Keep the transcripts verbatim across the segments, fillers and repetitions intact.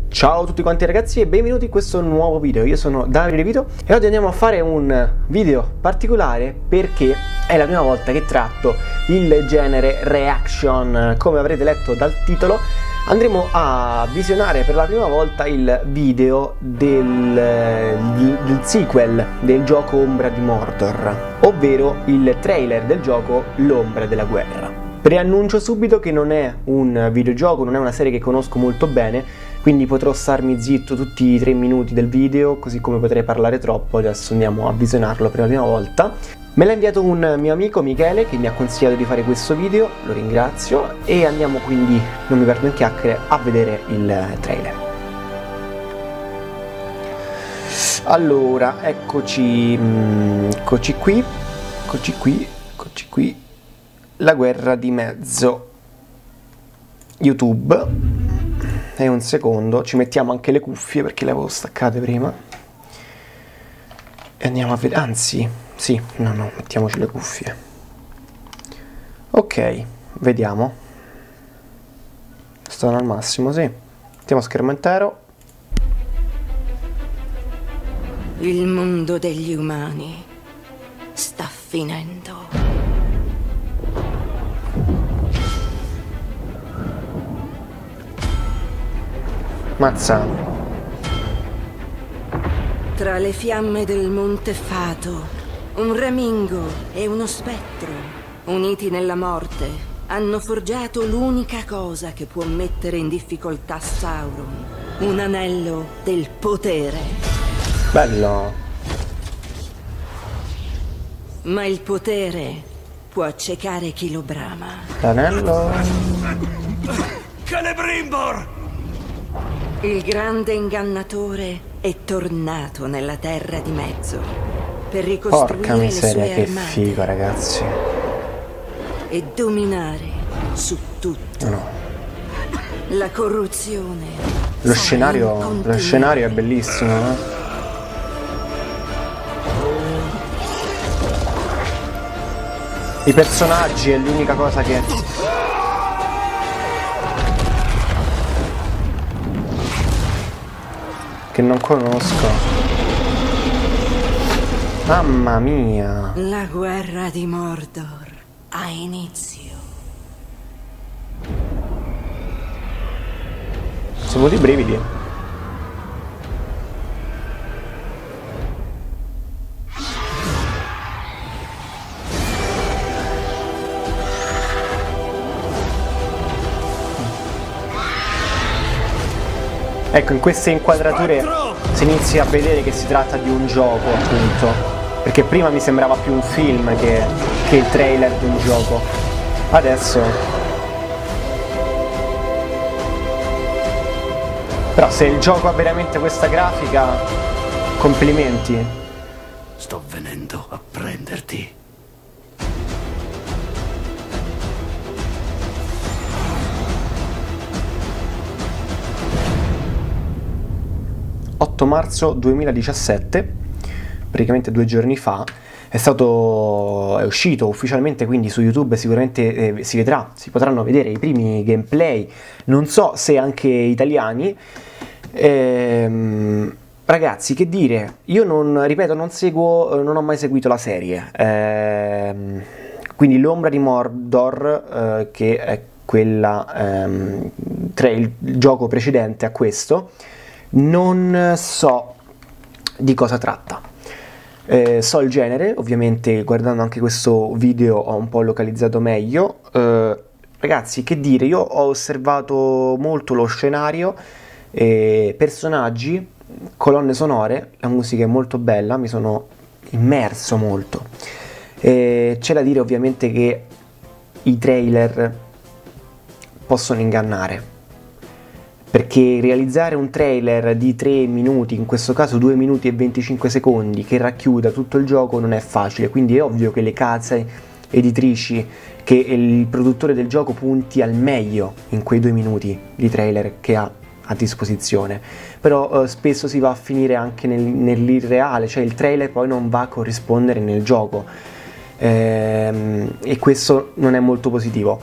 Ciao a tutti quanti ragazzi e benvenuti in questo nuovo video. Io sono Davide Vito e oggi andiamo a fare un video particolare perché è la prima volta che tratto il genere reaction. Come avrete letto dal titolo, andremo a visionare per la prima volta il video del, del sequel del gioco Ombra di Mordor, ovvero il trailer del gioco L'Ombra della Guerra. Preannuncio subito che non è un videogioco, non è una serie che conosco molto bene, quindi potrò starmi zitto tutti i tre minuti del video, così come potrei parlare troppo. Adesso andiamo a visionarlo per la prima volta. Me l'ha inviato un mio amico Michele che mi ha consigliato di fare questo video, lo ringrazio, e andiamo quindi, non mi perdo in chiacchiere, a vedere il trailer. Allora, eccoci, eccoci qui, eccoci qui, eccoci qui, La guerra di mezzo, YouTube. E un secondo, ci mettiamo anche le cuffie perché le avevo staccate prima. E andiamo a vedere, anzi, sì, no, no, mettiamoci le cuffie. Ok, vediamo. Stanno al massimo, sì. Mettiamo schermo intero. Il mondo degli umani sta finendo. Mazza. Tra le fiamme del Monte Fato, un ramingo e uno spettro, uniti nella morte, hanno forgiato l'unica cosa che può mettere in difficoltà Sauron, un anello del potere. Bello. Ma il potere può accecare chi lo brama. L'anello. Celebrimbor! Il grande ingannatore è tornato nella terra di mezzo per ricostruire Porca miseria, le sue che armate figo, ragazzi. e dominare su tutto. No. La corruzione. Lo scenario, lo scenario è bellissimo, eh? I personaggi è l'unica cosa che... che non conosco. Mamma mia. La guerra di Mordor ha inizio. Sono venuti i brividi. Ecco, in queste inquadrature si inizia a vedere che si tratta di un gioco, appunto, perché prima mi sembrava più un film che, che il trailer di un gioco. Adesso però se il gioco ha veramente questa grafica, complimenti. Sto venendo a prenderti. otto marzo duemiladiciassette, praticamente due giorni fa, è stato è uscito ufficialmente, quindi su YouTube sicuramente eh, si vedrà, si potranno vedere i primi gameplay, non so se anche italiani. Ehm, ragazzi, che dire, io non, ripeto, non seguo, non ho mai seguito la serie, ehm, quindi L'Ombra di Mordor, eh, che è quella, ehm, tra il gioco precedente a questo, non so di cosa tratta. Eh, so il genere, ovviamente guardando anche questo video ho un po' localizzato meglio. Eh, ragazzi, che dire, io ho osservato molto lo scenario, eh, personaggi, colonne sonore, la musica è molto bella, mi sono immerso molto. Eh, c'è da dire ovviamente che i trailer possono ingannare, perché realizzare un trailer di tre minuti, in questo caso due minuti e venticinque secondi, che racchiuda tutto il gioco non è facile, quindi è ovvio che le case editrici, che il produttore del gioco punti al meglio in quei due minuti di trailer che ha a disposizione, però eh, spesso si va a finire anche nel, nell'irreale, cioè il trailer poi non va a corrispondere nel gioco, ehm, e questo non è molto positivo.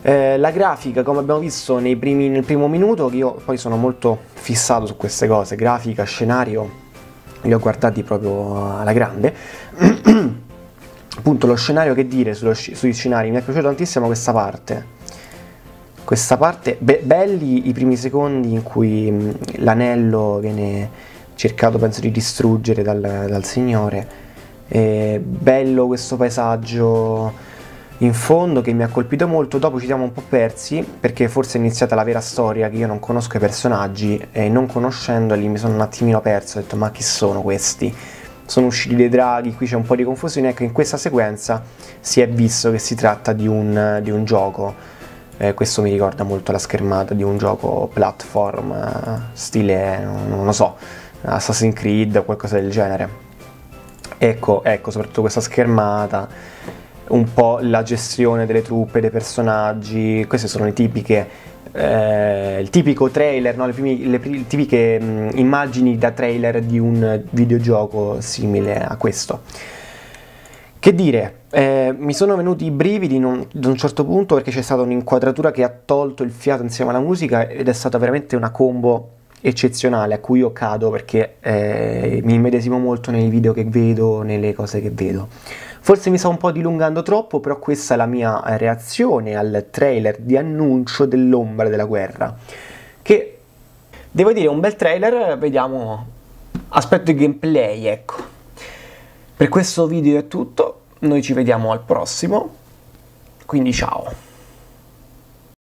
Eh, la grafica, come abbiamo visto nei primi, nel primo minuto, che io poi sono molto fissato su queste cose, grafica, scenario, li ho guardati proprio alla grande. Appunto lo scenario, che dire sullo, sugli scenari, mi è piaciuta tantissimo questa parte. Questa parte, be belli i primi secondi in cui l'anello viene cercato, penso, di distruggere dal, dal signore. E bello questo paesaggio in fondo che mi ha colpito molto. Dopo ci siamo un po' persi perché forse è iniziata la vera storia, che io non conosco i personaggi e non conoscendoli mi sono un attimino perso, ho detto ma chi sono questi? Sono usciti dei draghi, qui c'è un po' di confusione. Ecco, in questa sequenza si è visto che si tratta di un, di un gioco, eh, questo mi ricorda molto la schermata di un gioco platform, eh, stile, non, non lo so, Assassin's Creed o qualcosa del genere. Ecco, ecco, soprattutto questa schermata, un po' la gestione delle truppe, dei personaggi, queste sono le tipiche, eh, il tipico trailer, no? le, primi, le, le tipiche mh, immagini da trailer di un videogioco simile a questo. Che dire, eh, mi sono venuti i brividi non, ad un certo punto, perché c'è stata un'inquadratura che ha tolto il fiato insieme alla musica ed è stata veramente una combo eccezionale a cui io cado, perché eh, mi immedesimo molto nei video che vedo, nelle cose che vedo. Forse mi sto un po' dilungando troppo, però questa è la mia reazione al trailer di annuncio dell'Ombra della Guerra, che devo dire è un bel trailer. Vediamo, aspetto il gameplay, ecco. Per questo video è tutto, noi ci vediamo al prossimo, quindi ciao!